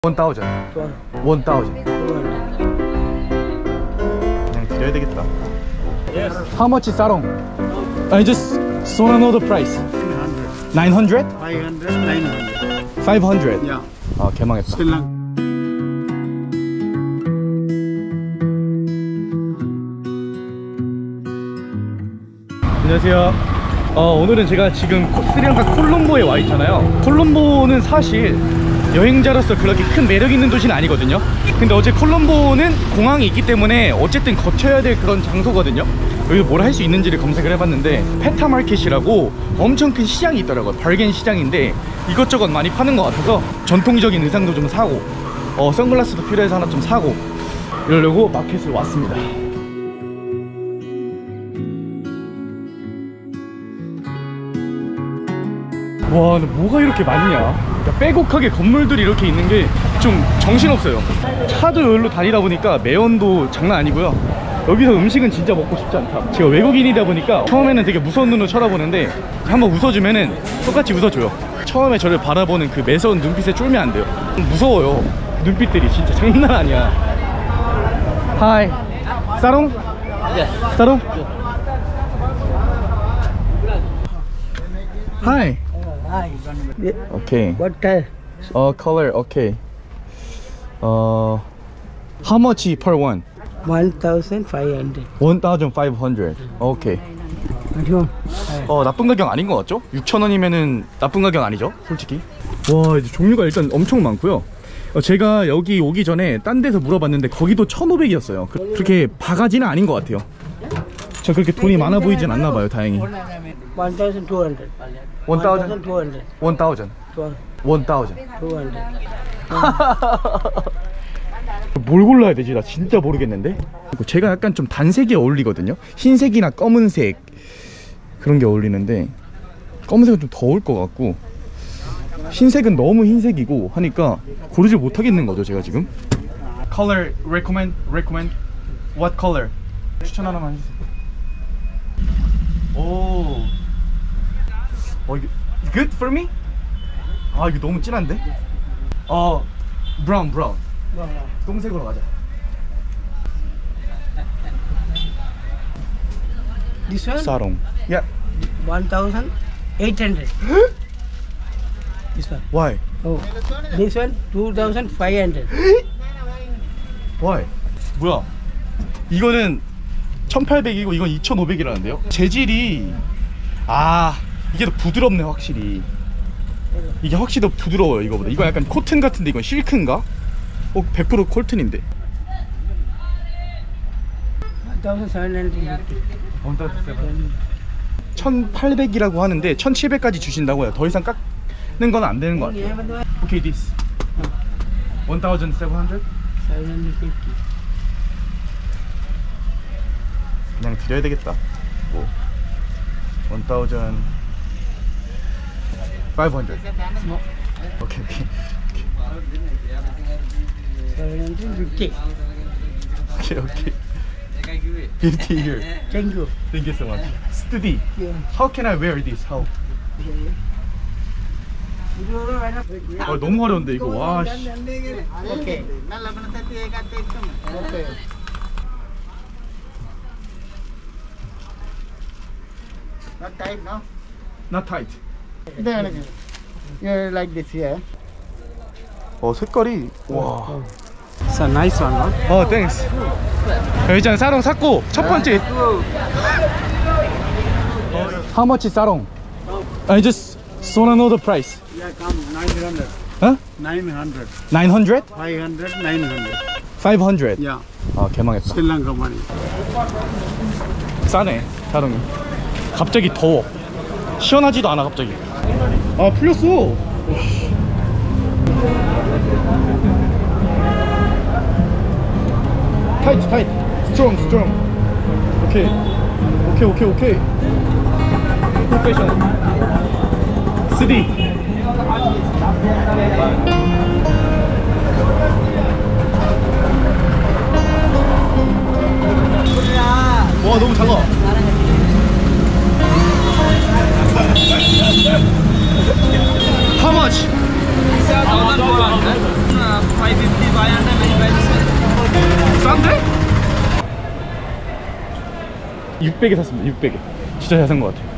1000. 1000. 그냥 드려야 되겠다. Yes. How much is sarong? I just wanna know the price. 900? 500, 900. 500? Yeah. 아, 개망했다. Still not. 안녕하세요. 오늘은 제가 지금 스리랑카 콜롬보에 와 있잖아요. 콜롬보는 사실 여행자로서 그렇게 큰 매력 있는 도시는 아니거든요. 근데 어제 콜롬보는 공항이 있기 때문에 어쨌든 거쳐야 될 그런 장소거든요. 여기서 뭘 할 수 있는지를 검색을 해봤는데 페타마켓이라고 엄청 큰 시장이 있더라고요. 발겐 시장인데 이것저것 많이 파는 것 같아서 전통적인 의상도 좀 사고 선글라스도 필요해서 하나 좀 사고 이러려고 마켓을 왔습니다. 와, 근데 뭐가 이렇게 많냐? 그러니까 빼곡하게 건물들이 이렇게 있는 게 좀 정신없어요. 차도 여기로 다니다 보니까 매연도 장난 아니고요. 여기서 음식은 진짜 먹고 싶지 않다. 제가 외국인이다 보니까 처음에는 되게 무서운 눈으로 쳐다보는데 한번 웃어주면은 똑같이 웃어줘요. 처음에 저를 바라보는 그 매서운 눈빛에 쫄면 안 돼요. 무서워요. 눈빛들이 진짜 장난 아니야. 하이, 사롱? 사롱? 하이. Hi. Okay. What color? Color. Okay. How much per one? 1,500. 1,500. Okay. What you want? 나쁜 가격 아닌 것 같죠? 6,000원이면은 나쁜 가격 아니죠? 솔직히. 와, 이제 종류가 일단 엄청 많고요. 제가 여기 오기 전에 딴 데서 물어봤는데 거기도 1,500이었어요. 그렇게 바가지는 아닌 것 같아요. 저 그렇게 돈이 많아 보이진 않나 봐요, 다행히. 1,200. 1,000. 1,200. 1,000. 1,000. 200. 뭘 골라야 되지? 나 진짜 모르겠는데. 제가 약간 좀 단색이 어울리거든요. 흰색이나 검은색 그런 게 어울리는데 검은색은 좀 더울 것 같고 흰색은 너무 흰색이고 하니까 고르지 못하겠는 거죠, 제가 지금. Color recommend. What color? 추천 하나만 해주세요. 오. 이게 good for me? 아, 이거 너무 진한데? brown. 동색으로 가자. This one? 사롱. Yeah. 1,800. This one. Why? Oh. This one 2,500. Why? 뭐야? 이거는 1,800이고 이건 2,500이라는데요? 재질이 이게 더 부드럽네, 확실히. 이게 확실히 더 부드러워요, 이거보다. 이거 약간 코튼 같은데 이건 실크인가? 100% 콜튼인데. 1,750. 1,800이라고 하는데 1,700까지 주신다고요. 더 이상 깎는 건 안 되는 것 같아요. 오케이, this 1,700? 750. 그냥 드려야 되겠다. 뭐 1,500. 오케이. 750. 오케이. Beauty here. Thank you. Thank you so much. Study. Yeah. How can I wear this? How? 너무 어려운데 이거. 와, 씨. Okay. Okay. Not tight, no? Not tight. You're like this here. 색깔이 와. It's a nice one, no? thanks. 일단 사롱 샀고 첫 번째. How much is 사롱? I just wanna know the price. Yeah, come 900. Huh? 900. 900? 500, 900. 500. Yeah. 개망했다. Sri Lanka money. 싸네, 사롱이. 갑자기 더워. 시원하지도 않아, 갑자기. 풀렸어. 타이트. 스트롱. 오케이. 프로페셔널. 3D. 와, 너무 작아. How much? 싼데? 600에 샀습니다. 600에. 진짜 잘 산 것 같아요.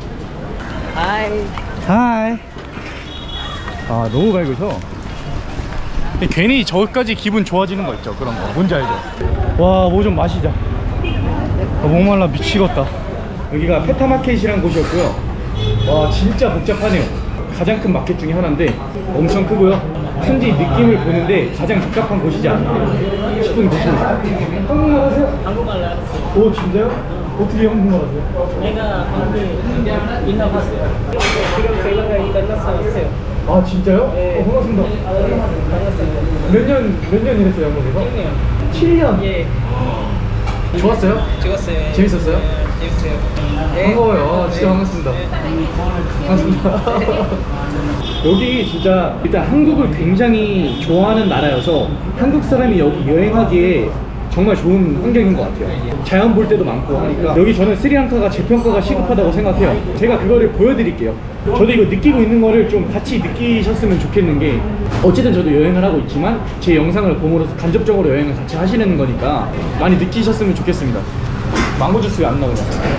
하이. 아, 너무 밝으셔. 괜히 저까지 기분 좋아지는 거 있죠. 그런 거 뭔지 알죠? 와, 뭐 좀 마시자. 목말라 미치겠다. 여기가 페타마켓이라는 곳이었고요. 와, 진짜 복잡하네요. 가장 큰 마켓 중에 하나인데 엄청 크고요. 현지 느낌을 보는데 가장 적합한 곳이지 않나 싶은 곳입니다. 한국말 하세요? 한국말 알았어요. 오, 진짜요? 어떻게 한국말 하세요? 내가 한국에 인하고 있어요. 지금 저희가 인터넷에 왔어요. 아, 진짜요? 네. 반갑습니다. 반갑습니다. 몇 년 일했어요, 한국에서? 7년. 예. 좋았어요? 찍었어요. 재밌었어요? 네, 재밌어요. 반가워요. 진짜 반갑습니다. 반갑습니다. 여기 진짜 일단 한국을 굉장히 좋아하는 나라여서 한국 사람이 여기 여행하기에 정말 좋은 환경인 것 같아요. 자연 볼 때도 많고 하니까 여기 저는 스리랑카가 재평가가 시급하다고 생각해요. 제가 그거를 보여드릴게요. 저도 이거 느끼고 있는 거를 좀 같이 느끼셨으면 좋겠는 게 어쨌든 저도 여행을 하고 있지만 제 영상을 보므로써 간접적으로 여행을 같이 하시는 거니까 많이 느끼셨으면 좋겠습니다. 망고 주스 왜 안 나오냐?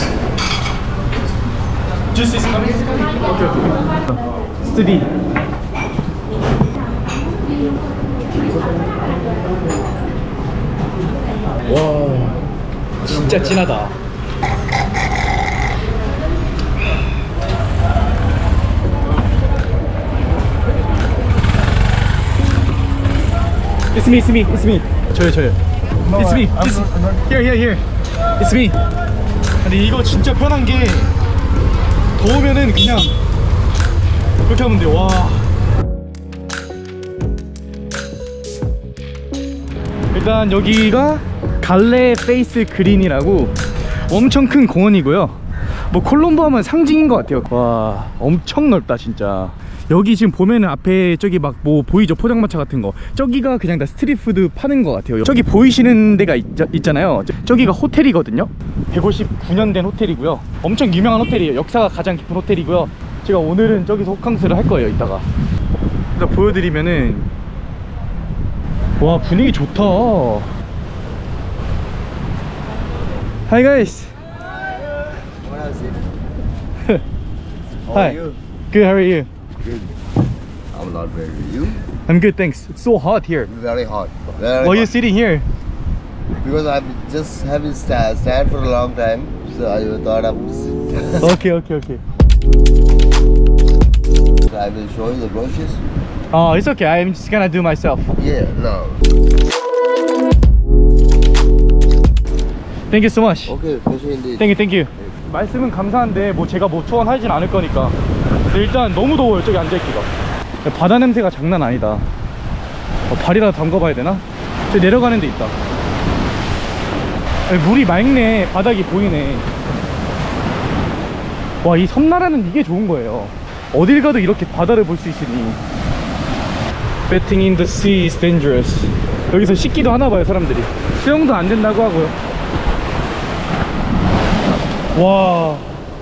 주스 있으면 오케이. 스터디. 와, 진짜 진하다. It's me, it's me, it's me. 저요. It's me. Here. It's me. 근데 이거 진짜 편한 게 더우면은 그냥 이렇게 하면 돼요. 와. 일단 여기가 갈레 페이스 그린이라고 엄청 큰 공원이고요. 뭐 콜롬보 하면 상징인 것 같아요. 와, 엄청 넓다 진짜. 여기 지금 보면은 앞에 저기 막 뭐 보이죠? 포장마차 같은 거. 저기가 그냥 다 스트리트푸드 파는 것 같아요. 저기 보이시는 데가 있잖아요. 저기가 호텔이거든요. 159년 된 호텔이고요. 엄청 유명한 호텔이에요. 역사가 가장 깊은 호텔이고요. 제가 오늘은 저기서 호캉스를 할 거예요, 이따가. 일단 보여드리면은 와, 분위기 좋다. Hi guys. Hi. Good, how are you? Good. I'm not very. You? I'm good, thanks. It's so hot here. Very hot. Very Why are you hot. sitting here? Because I've just haven't stand for a long time, so I thought I would sit. Okay. So I will show you the brushes. Oh, it's okay. I'm just gonna do myself. Yeah, no. Thank you so much. Okay, pleasure indeed. Thank you. 말씀은 감사한데 뭐 제가 뭐 투혼하진 않을 거니까. 근데 일단 너무 더워요, 저기 앉아있기가. 바다 냄새가 장난 아니다. 발이라도 담가봐야 되나? 저기 내려가는 데 있다. 물이 맑네. 바닥이 보이네. 와, 이 섬나라는 이게 좋은 거예요. 어딜 가도 이렇게 바다를 볼 수 있으니. Bathing in the sea is dangerous. 여기서 씻기도 하나 봐요, 사람들이. 수영도 안 된다고 하고요. 와.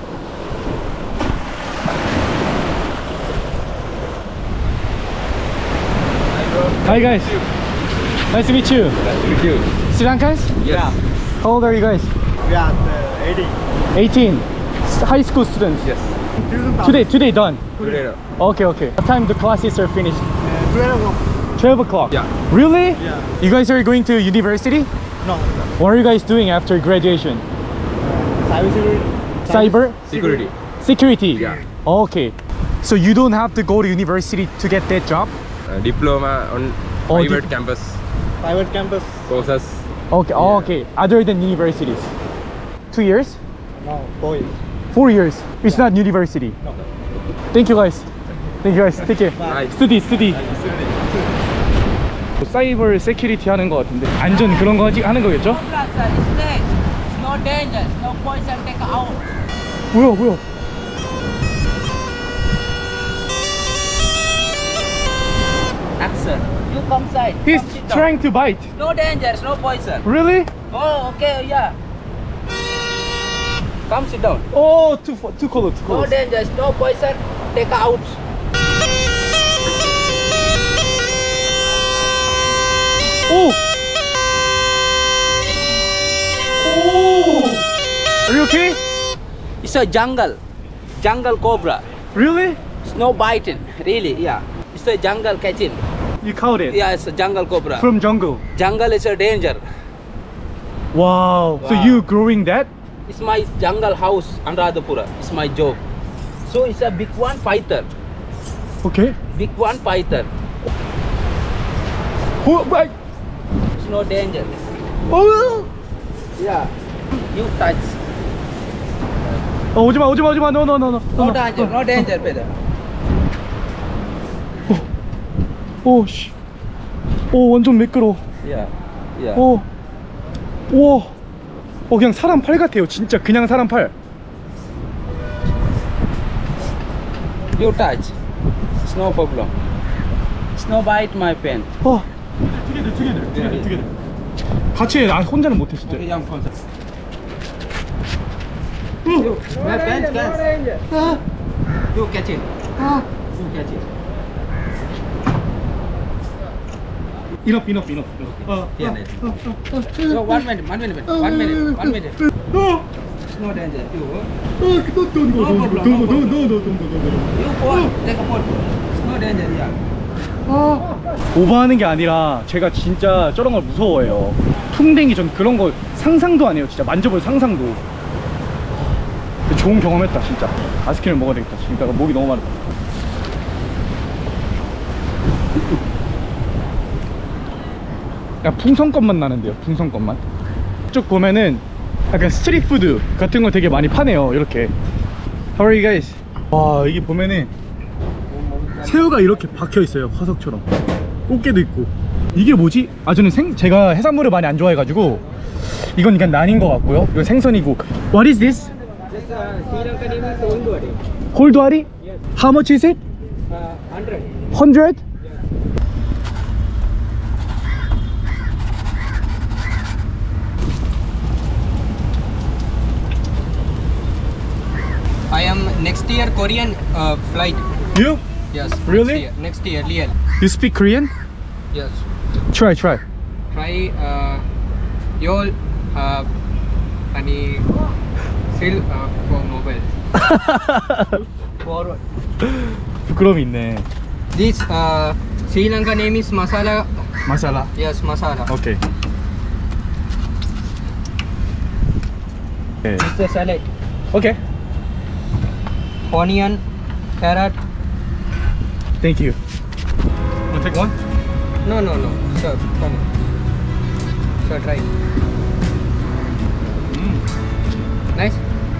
Hi guys. Nice to meet you. Nice to meet you. Sri Lankans? Yeah. How old are you guys? We are 80. 18. High school students. Yes. Today done. Today. Okay. What time the classes are finished? 12 o'clock. 12 o'clock. Yeah. Really? Yeah. You guys are going to university? No. What are you guys doing after graduation? Cyber? Security? Yeah. Okay. So you don't have to go to university to get that job? Diploma on Oh, private campus Private campus. courses. Okay. Oh, okay. Other than universities. 2 years? No. 4 years. 4 years. It's not university. No. Thank you guys. Take care. Nice. Study. 사이버 세큐리티 하는 거 같은데 안전 그런 거 하는 거겠죠? No danger, no poison, take out. 뭐야? Action. You come side. He's Come sit down. trying to bite. No danger, no poison. Really? Oh, okay, yeah. Come sit down. Oh, too close. No danger, no poison, take out. 오! you okay? It's a jungle cobra. Really? Snow biting, really, yeah. It's a jungle catching. You caught it? Yeah, it's a jungle cobra. From jungle. Jungle is a danger. Wow. So Wow. you growing that? It's my jungle house, Anuradhapura. It's my job. So it's a big one python. Okay. Big one python. Oh, my. It's no danger. Oh. Yeah. You touch. 오지마 오지마 오지마 no no no no No danger, no danger, brother. 오씨 오 완전 매끄러워 Yeah. Yeah. 오 우와 그냥 사람 팔 같아요 진짜 그냥 사람 팔 You touch. It's no problem. It's no bite, my pen. 두개들 같이 해. 아 혼자는 못해 진짜 Okay, jump on. You, my pen, You catch it. You catch it. enough Here, So 1 minute, 1 minute, 1 minute, 1 minute. It's no danger. You fall, take a fall. It's no danger, yeah. 오버하는 게 아니라 제가 진짜 저런 걸 무서워해요 풍뎅이 전 그런 거 상상도 안 해요 진짜 만져볼 상상도 좋은 경험했다 진짜 아이스크림 먹어야 되겠다 지금 목이 너무 마르다 약간 풍선껌 맛 나는데요 풍선껌 맛 쭉 보면은 약간 스트리트 푸드 같은 거 되게 많이 파네요 이렇게 How are you guys? 와 이게 보면은 새우가 이렇게 박혀 있어요 화석처럼 꽃게도 있고 이게 뭐지? 아 저는 제가 해산물을 많이 안 좋아해 가지고 이건 그냥 난인 것 같고요 이건 생선이고 What is this? This Sri Lanka name is Ondwari. 홀두아리? How much is it? 100. 100? I am next year Korean flight. You? Yes. Really? Next year, real. You speak Korean? Yes. Try Try your any still for mobile. Forward. 부끄러움이 있네 This Sri Lanka name is masala. 마살라 Yes, masala. 오케이 네. It's a salad. 오케이 Onion, carrot. Thank you Wanna take one? No. Sir, come. Sir, try. Nice.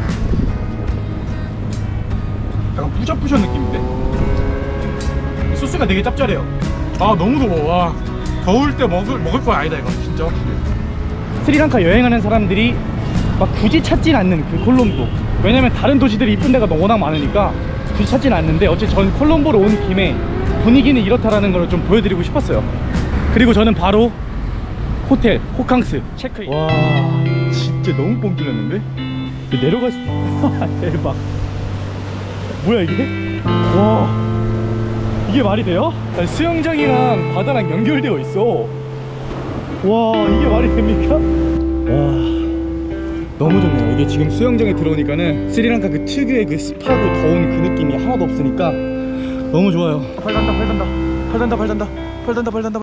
약간 뿌셔뿌셔 느낌인데 이 소스가 되게 짭짤해요 아 너무 더워 와 더울 때 먹을 거 아니다 이거 진짜 확실히 스리랑카 여행하는 사람들이 막 굳이 찾진 않는 그 콜롬보 왜냐면 다른 도시들이 이쁜 데가 워낙 많으니까 굳이 찾진 않는데 어쨌든 전 콜롬보로 온 김에 분위기는 이렇다라는 걸 좀 보여드리고 싶었어요 그리고 저는 바로 호텔 호캉스 체크인 와 진짜 너무 뻥 뚫렸는데 내려갈 수 대박 뭐야 이게? 와 이게 말이 돼요? 아니, 수영장이랑 바다랑 연결되어 있어 와 이게 말이 됩니까? 와 너무 좋네요 이게 지금 수영장에 들어오니까는 스리랑카 그 특유의 그 습하고 더운 그 느낌이 하나도 없으니까 너무 좋아요 팔 단다